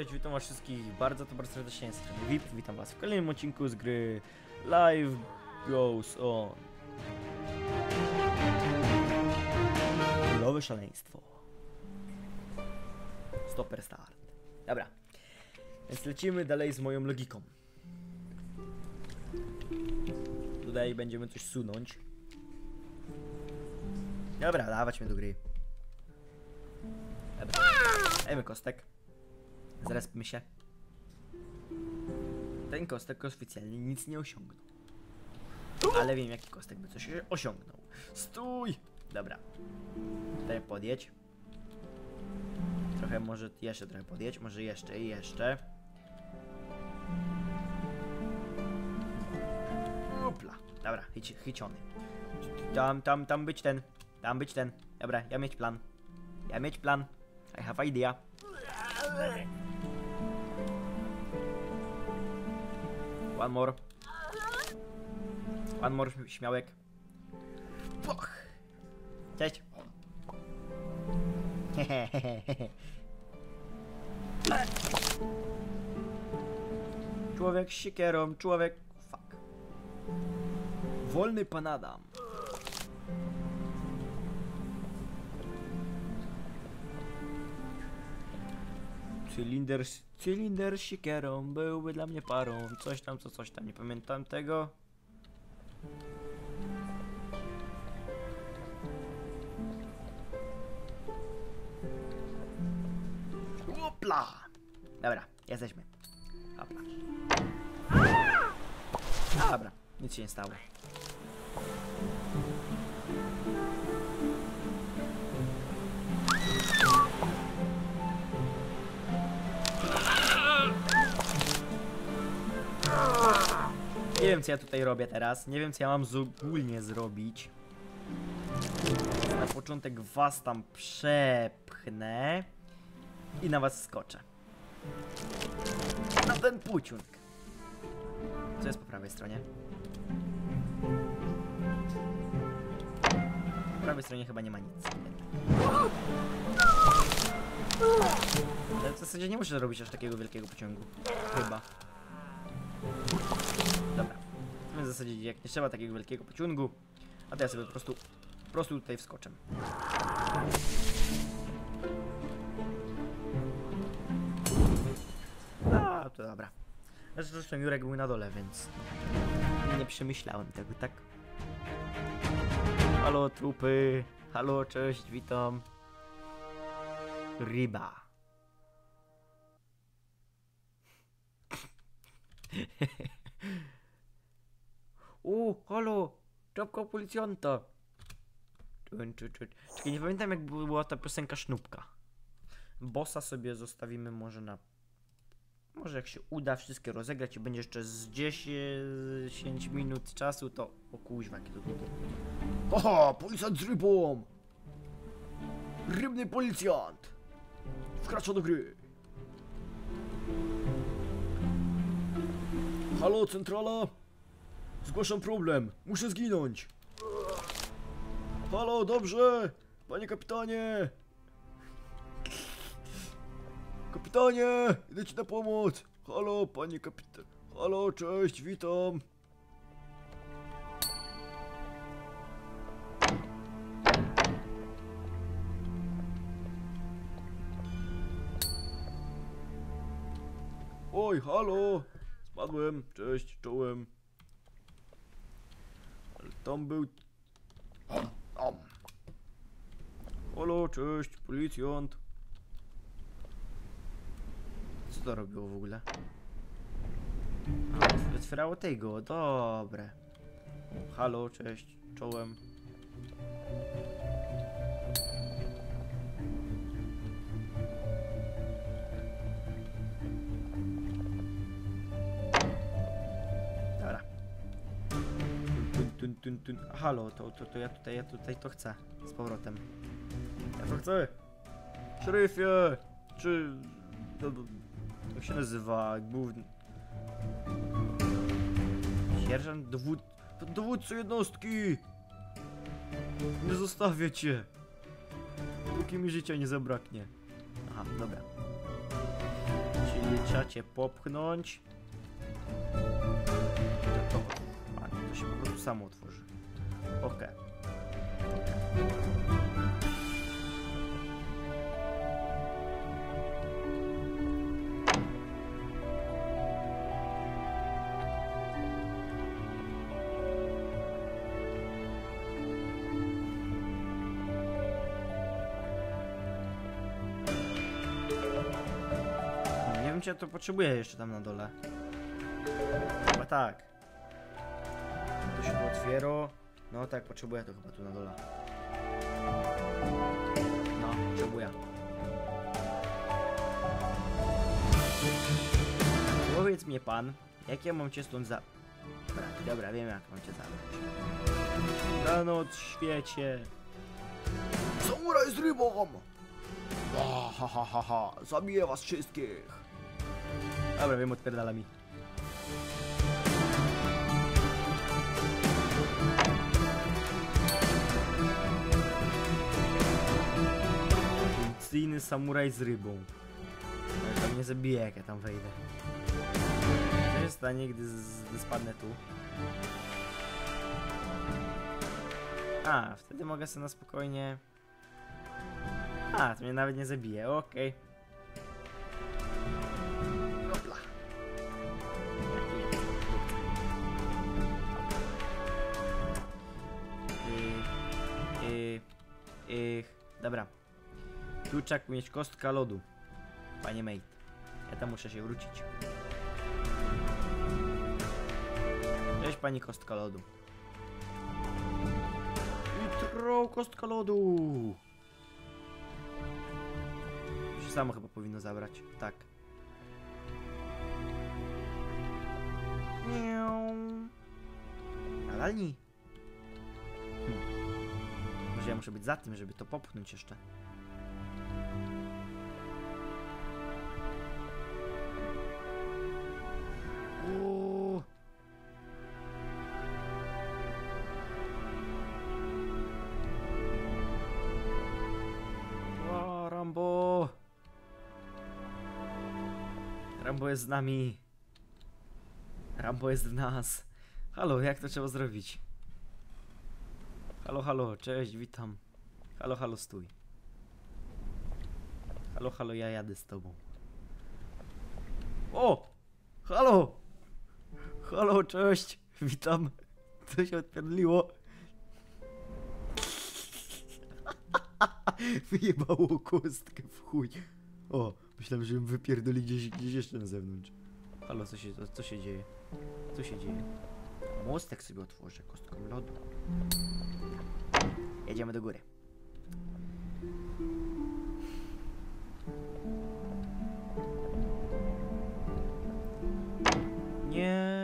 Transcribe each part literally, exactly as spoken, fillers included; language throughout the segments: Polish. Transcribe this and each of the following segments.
cześć, witam was wszystkich bardzo, to bardzo serdecznie z strony V I P. Witam was w kolejnym odcinku z gry Life Goes On. Nowe szaleństwo. Stopper start. Dobra, więc lecimy dalej z moją logiką. Tutaj będziemy coś sunąć. Dobra, dawać mnie do gry. Dobra, dajmy kostek. Zrespmy się. Ten kostek oficjalnie nic nie osiągnął. Ale wiem, jaki kostek by coś osiągnął. Stój! Dobra. Tutaj podjedź. Trochę może jeszcze trochę podjedź. Może jeszcze i jeszcze. Upla. Dobra, chyci, chyciony. Tam, tam, tam być ten. Tam być ten. Dobra, ja mieć plan. Ja mieć plan. I have idea. One more. One more śmiałek. Poch. Cześć. Człowiek z siekierą, człowiek... Fuck. Wolny pan Adam. Cylinder, cylinder z siekierą byłby dla mnie parą. Coś tam, co coś tam, nie pamiętam tego. Opla! Dobra, jesteśmy. Opla. Dobra, nic się nie stało. Nie wiem, co ja tutaj robię teraz. Nie wiem, co ja mam ogólnie zrobić. Na początek was tam przepchnę i na was skoczę. Na ten pociąg. Co jest po prawej stronie? Po prawej stronie chyba nie ma nic. Ale w zasadzie nie muszę robić aż takiego wielkiego pociągu. Chyba. Dobra. W zasadzie jak nie trzeba takiego wielkiego pociągu, a to ja sobie po prostu, po prostu tutaj wskoczę. A, to dobra. Zresztą Jurek był na dole, więc nie przemyślałem tego, tak? Halo trupy, halo, cześć, witam. Ryba. O, halo, czapka policjanta. Czekaj, nie pamiętam, jak była ta piosenka Sznupka. Bossa sobie zostawimy może na... Może jak się uda wszystkie rozegrać i będzie jeszcze z dziesięć minut czasu, to... O kuźwa, jakie to długie. Haha, policjant z rybą! Rybny policjant! Wkracza do gry! Halo, centrala? Zgłaszam problem. Muszę zginąć. Halo, dobrze? Panie kapitanie! Kapitanie! Idę ci na pomoc! Halo, panie kapitan... Halo, cześć, witam! Oj, halo! Spadłem, cześć, czołem. Ale tam był... Halo, cześć, policjant. Co to robiło w ogóle? A, otwierało tego, dobre. O, halo, cześć, czołem. Tun, tun, tun. Halo, to, to, to ja tutaj, ja tutaj to chcę. Z powrotem. Ja to chcę. Szeryfie! Czy... To, to, jak się nazywa? Główny... Sierżant? Dowód... Dowódco jednostki! Nie zostawię cię! Póki mi życia nie zabraknie. Aha, dobra. Trzeba cię popchnąć. To, a, to się po prostu samo otworzy. Okej. Okay. Nie wiem, czy ja to potrzebuję jeszcze tam na dole. Chyba tak. To się to otwiera. No tak, potrzebuję to chyba tu na dole. No, potrzebuję. Powiedz mnie pan, jak ja mam cię stąd za... Dobra, dobra, wiem jak mam cię zabrać. Na noc świecie. Samuraj z rybą! Ha ha ha ha ha, zabiję was wszystkich. Dobra, wiem, odpierdala mi. Policyjny samuraj z rybą. Ale tam mnie zabije, jak ja tam wejdę. Co się stanie, gdy, z, gdy spadnę tu? A, wtedy mogę sobie na spokojnie... A, to mnie nawet nie zabije, okej. Hopla. Yy, yy, yy, dobra. Tu trzeba mieć kostka lodu. Panie mate. Ja tam muszę się wrócić. Cześć pani kostka lodu. Jutro kostka lodu. To się samo chyba powinno zabrać. Tak. Nadalni. Hmm. Może ja muszę być za tym, żeby to popchnąć jeszcze. Uuu. O, Rambo. Rambo jest z nami. Rambo jest w nas. Halo, jak to trzeba zrobić? Halo, halo, cześć, witam. Halo, halo, stój. Halo, halo, ja jadę z tobą. O! Halo! Halo, cześć, witam. Co się odpierdliło? Wyjebało kostkę w chuj. O, myślałem, że ją wypierdoli gdzieś, gdzieś jeszcze na zewnątrz. Halo, co się, co, co się dzieje? Co się dzieje? Mostek sobie otworzę kostką lodu. Jedziemy do góry. Nie.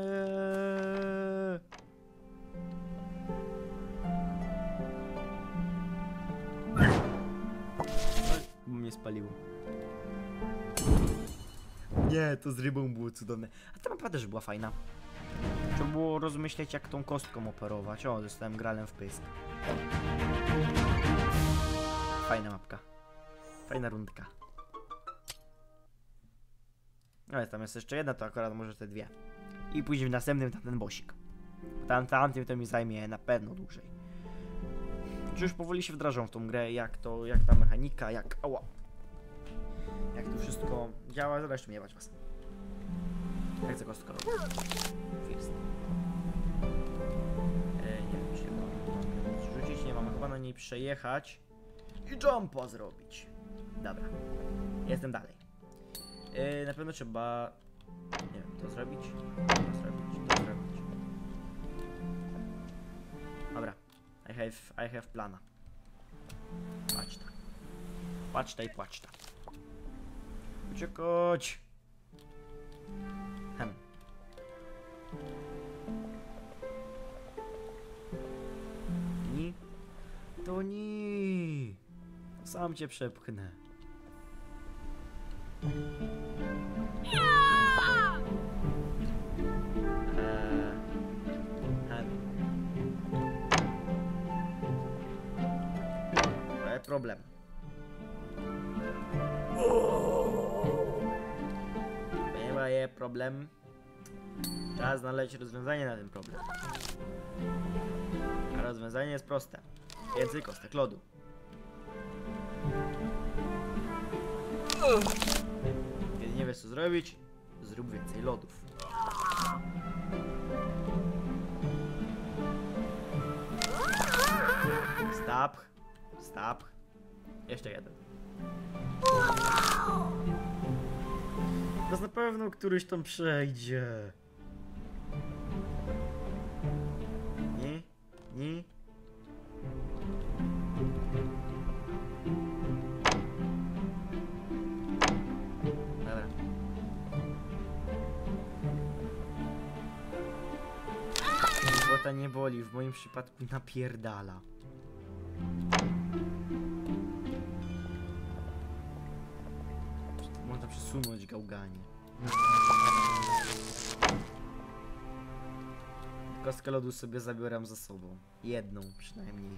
Mnie spaliło. Nie, to z rybą było cudowne. A ta mapa też była fajna. Trzeba było rozmyśleć, jak tą kostką operować. O, zostałem gralem w pysk. Fajna mapka. Fajna rundka. Ale tam jest jeszcze jedna, to akurat może te dwie. I później w następnym tamten bosik. Tam, tamtym to mi zajmie na pewno dłużej. Czy już powoli się wdrażam w tą grę, jak to, jak ta mechanika, jak... Ała. Jak to wszystko działa, zresztą jebać was. Jak za kostką. Jest. E, nie wiem, czy ja mam zrzucić, nie mam chyba na niej przejechać i jumpa zrobić. Dobra, jestem dalej. E, na pewno trzeba, nie wiem, to zrobić, to zrobić, to zrobić. Dobra, I have, I have plana. Paczta. Paczta i płaczta. Uciekać! Hem. Ni? To ni! Sam cię przepchnę. Eee, hem. E, problem. powstaje problem. Trzeba znaleźć rozwiązanie na ten problem. A rozwiązanie jest proste. Więcej kostek lodu. Kiedy nie wiesz co zrobić, zrób więcej lodów. Stop. Stop. Jeszcze jeden. To na pewno któryś tam przejdzie. Nie? Nie? Dobra. Błota nie boli, w moim przypadku napierdala. Można przesunąć gałganie. Kostkę lodu sobie zabieram ze sobą. Jedną przynajmniej.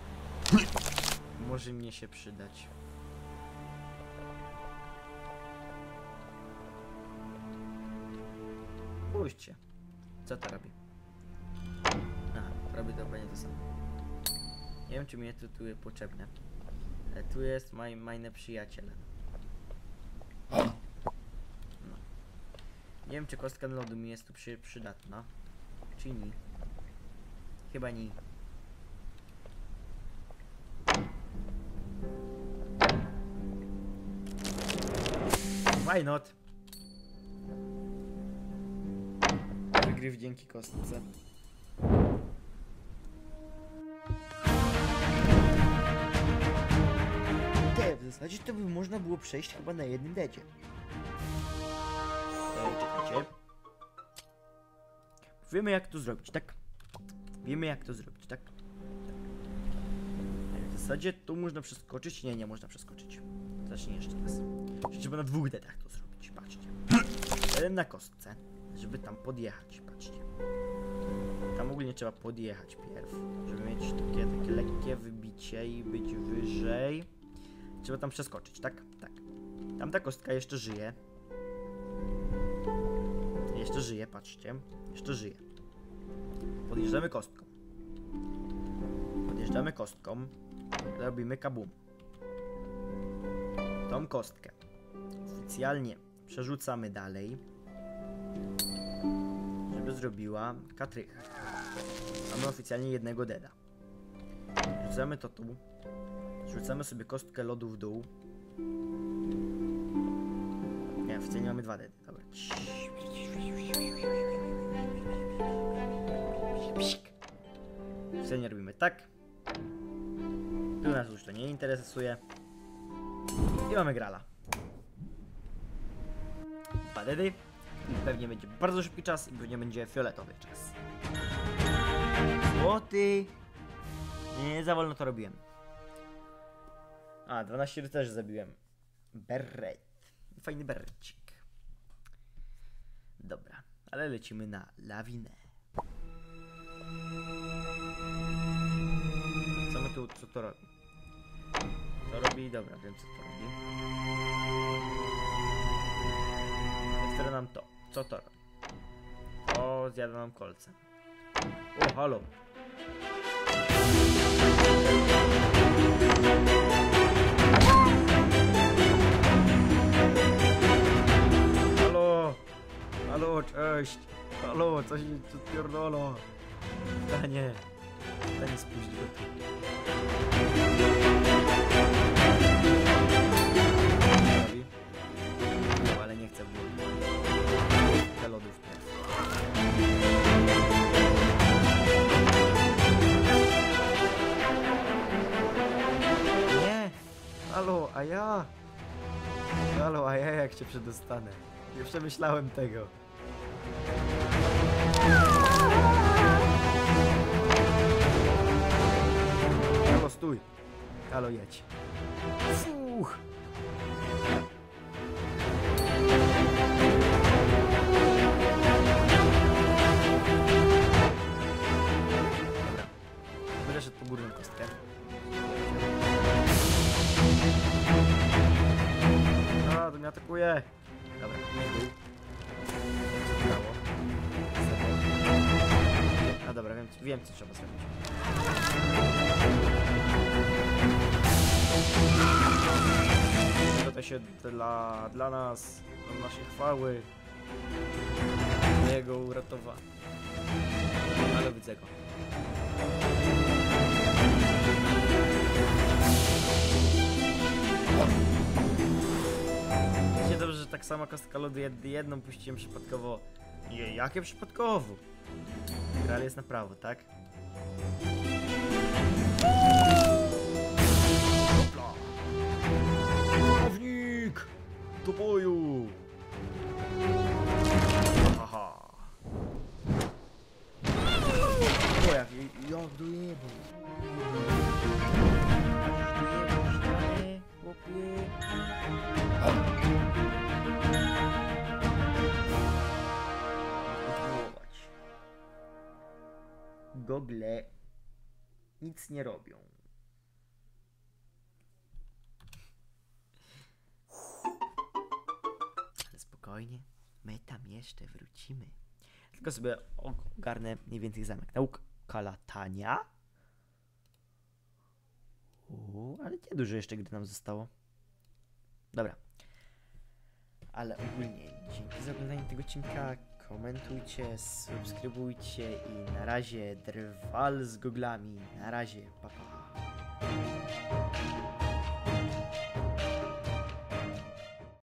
Może mnie się przydać. Spójrzcie. Co to robi? Aha, robi dokładnie to samo. Nie wiem, czy mnie to tu jest potrzebne. Ale tu jest maj, majne przyjaciele. No. Nie wiem, czy kostka lodu mi jest tu przy, przydatna. Czy nie? Chyba nie. Why not? Wygryw dzięki kostce. Te, w zasadzie to by można było przejść chyba na jednym dedzie. E, czekajcie. Wiemy jak to zrobić, tak? Wiemy jak to zrobić, tak? Tak. W zasadzie tu można przeskoczyć. Nie, nie można przeskoczyć. Zacznij jeszcze raz. Trzeba na dwóch dedach to zrobić, patrzcie. Jeden na kostce, żeby tam podjechać, patrzcie. Tam ogólnie trzeba podjechać pierw, żeby mieć takie, takie lekkie wybicie i być wyżej. Trzeba tam przeskoczyć, tak? Tak. Tamta kostka jeszcze żyje. Jeszcze żyje, patrzcie. Jeszcze żyje. Podjeżdżamy kostką. Podjeżdżamy kostką. Robimy kabum. Tą kostkę oficjalnie przerzucamy dalej, żeby zrobiła katrychę. Mamy oficjalnie jednego deda. Rzucamy to tu. Rzucamy sobie kostkę lodu w dół. Nie, oficjalnie mamy dwa dedy. Dobra. Oficjalnie robimy tak. Tu nas już to nie interesuje. I mamy grala. Dwa dedy. I pewnie będzie bardzo szybki czas i pewnie będzie fioletowy czas. Złoty. Nie, za wolno to robiłem. A, dwanaście też zabiłem. Beret. Fajny berecik. Dobra, ale lecimy na lawinę. Co my tu, co to robi? To robi, dobra, wiem co to robi. Ekstra nam to. Co to robi? To zjada nam kolce. O, halo. Halo. Halo, cześć. Halo, coś mi tu pierdolo. Stanie. Stanie, spuść go tu. No, ale nie chcę włożyć. Te lodówki. Nie! Halo, a ja? Halo, a ja jak się przedostanę? Nie przemyślałem tego. Halo, stój. Halo, jedź. Fuch. Dobra. Będę szedł po górną kostkę. A, to mnie atakuje. Dobra, idź w dół. dobra, wiem, wiem co trzeba zrobić. To się dla, dla nas, dla naszej chwały, dla jego uratowania. Ale widzę go. Wiecie dobrze, że tak samo kostka lodu jed jedną puściłem przypadkowo. Nie, jakie przypadkowo? Gra jest na prawo, tak? Wojownik! Do boju! Haha! O, jak, jak dojebał! Chłopie! Kontynuować. Gogle nic nie robią. Ale spokojnie, my tam jeszcze wrócimy. Tylko sobie ogarnę mniej więcej zamek. Nauka latania. Uuu, ale nie dużo jeszcze gdy nam zostało. Dobra. Ale ogólnie dzięki za oglądanie tego odcinka. Komentujcie, subskrybujcie i na razie drwal z goglami. Na razie, pa pa.